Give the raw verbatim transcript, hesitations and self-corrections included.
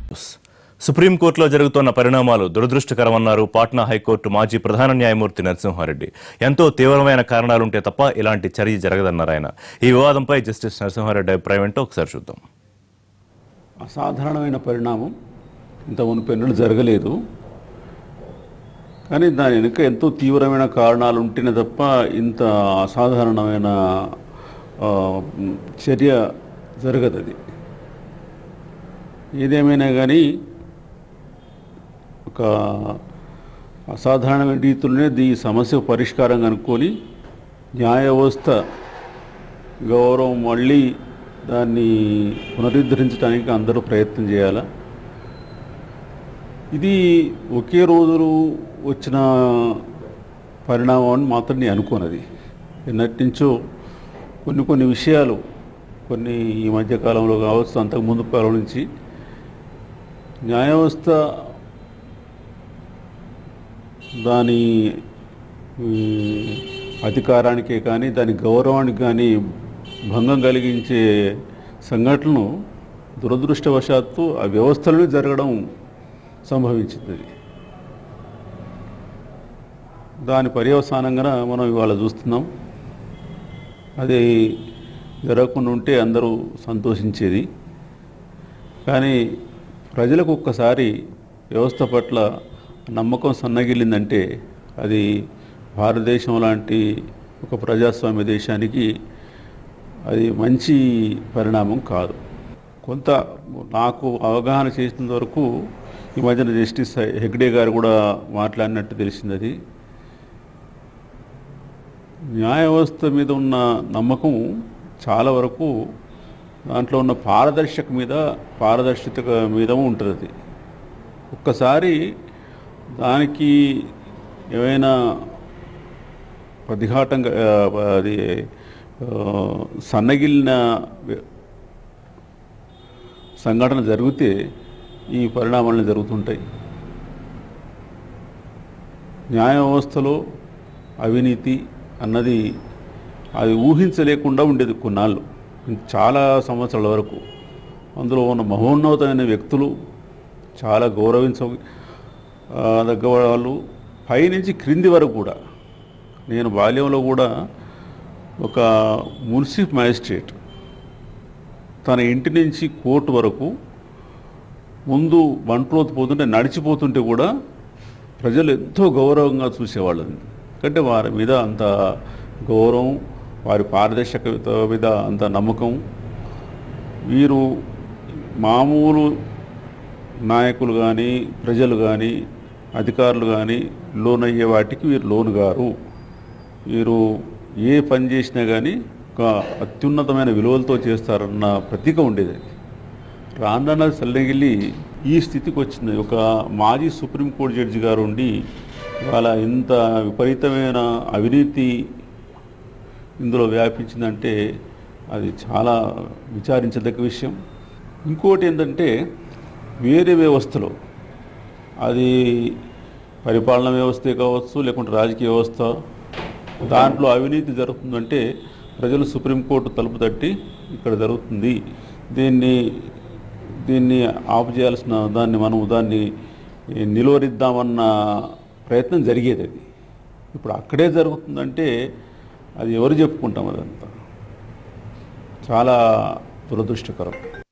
సుప్రీంకోర్టులో జరుగుతున్న పరిణామాలు దురదృష్టకరమన్నారు పాట్నా హైకోర్టు మాజీ ప్రధాన న్యాయమూర్తి నరసింహారెడ్డి. ఎంతో తీవ్రమైన కారణాలుంటే తప్ప ఇలాంటి చర్య జరగదన్నారు ఆయన. ఈ వివాదంపై జస్టిస్ నరసింహారెడ్డి అభిప్రాయం ఏంటో ఒకసారి చూద్దాం. అసాధారణమైన పరిణామం ఇంత మునుపెన్నడూ జరగలేదు. కానీ దాని వెనుక ఎంతో తీవ్రమైన కారణాలు ఉంటేనే తప్ప ఇంత అసాధారణమైన చర్య జరగదు. అది ఏదేమైనా కానీ ఒక అసాధారణమైన రీతిలోనే ఈ సమస్య పరిష్కారం అనుకొని న్యాయ వ్యవస్థ గౌరవం మళ్ళీ దాన్ని పునరుద్ధరించడానికి అందరూ ప్రయత్నం చేయాలి. ఇది ఒకే రోజు వచ్చిన పరిణామం అని మాత్రం నేను అనుకోనది. ఎన్నటి నుంచో కొన్ని కొన్ని విషయాలు కొన్ని ఈ మధ్యకాలంలో కావచ్చు, అంతకుముందు కాలం నుంచి న్యాయ వ్యవస్థ దాని అధికారానికే కానీ దాని గౌరవానికి కానీ భంగం కలిగించే సంఘటనలు దురదృష్టవశాత్తు ఆ వ్యవస్థలోనే జరగడం సంభవించింది. దాని పర్యవసానంగా మనం ఇవాళ చూస్తున్నాం. అది జరగకుండా ఉంటే అందరూ సంతోషించేది. కానీ ప్రజలకు ఒక్కసారి వ్యవస్థ పట్ల నమ్మకం సన్నగిల్లిందంటే అది భారతదేశం లాంటి ఒక ప్రజాస్వామ్య దేశానికి అది మంచి పరిణామం కాదు. కొంత నాకు అవగాహన చేసినంత వరకు ఈ మధ్యన జస్టిస్ హెగ్డే గారు కూడా మాట్లాడినట్టు తెలిసింది. అది న్యాయ వ్యవస్థ మీద ఉన్న నమ్మకం చాలా వరకు దాంట్లో ఉన్న పారదర్శక మీద పారదర్శకత మీద ఉంటుంది. అది ఒక్కసారి దానికి ఏమైనా ప్రతిఘాతంగా అది సన్నగిలిన సంఘటన జరిగితే ఈ పరిణామాలు జరుగుతుంటాయి. న్యాయ వ్యవస్థలో అవినీతి అన్నది అది ఊహించలేకుండా ఉండేది కొన్నాళ్ళు, చాలా సంవత్సరాల వరకు. అందులో ఉన్న మహోన్నతమైన వ్యక్తులు, చాలా గౌరవించ దగ్గ వాళ్ళు, పైనుంచి క్రింది వరకు కూడా. నేను బాల్యంలో కూడా ఒక మున్సిపల్ మ్యాజిస్ట్రేట్ తన ఇంటి నుంచి కోర్టు వరకు ముందు బంట్రోతు పోతుంటే నడిచిపోతుంటే కూడా ప్రజలు ఎంతో గౌరవంగా చూసేవాళ్ళు. ఎందుకంటే వారి మీద అంత గౌరవం, వారి పారదర్శకత మీద అంత నమ్మకం. వీరు మామూలు నాయకులు కానీ ప్రజలు కానీ అధికారులు కానీ లోన్ అయ్యే వాటికి వీరు లోను గారు. వీరు ఏ పని చేసినా కానీ ఒక అత్యున్నతమైన విలువలతో చేస్తారన్న ప్రతీక ఉండేది. రాందన్న సల్లగిల్లి ఈ స్థితికి వచ్చింది. ఒక మాజీ సుప్రీంకోర్టు జడ్జి గారు ఉండి ఇవాళ ఇంత విపరీతమైన అవినీతి ఇందులో వ్యాపించిందంటే అది చాలా విచారించదగ్గ విషయం. ఇంకోటి ఏంటంటే వేరే వ్యవస్థలో, అది పరిపాలనా వ్యవస్థే కావచ్చు లేకుంటే రాజకీయ వ్యవస్థ, దాంట్లో అవినీతి జరుగుతుందంటే ప్రజలు సుప్రీంకోర్టు తలుపు తట్టి ఇక్కడ జరుగుతుంది, దీన్ని దీన్ని ఆపు చేయాల్సిన దాన్ని మనం దాన్ని నిలువరిద్దామన్న ప్రయత్నం జరిగేది. అది ఇప్పుడు అక్కడే జరుగుతుందంటే అది ఎవరు చెప్పుకుంటాం? అదంతా చాలా దురదృష్టకరం.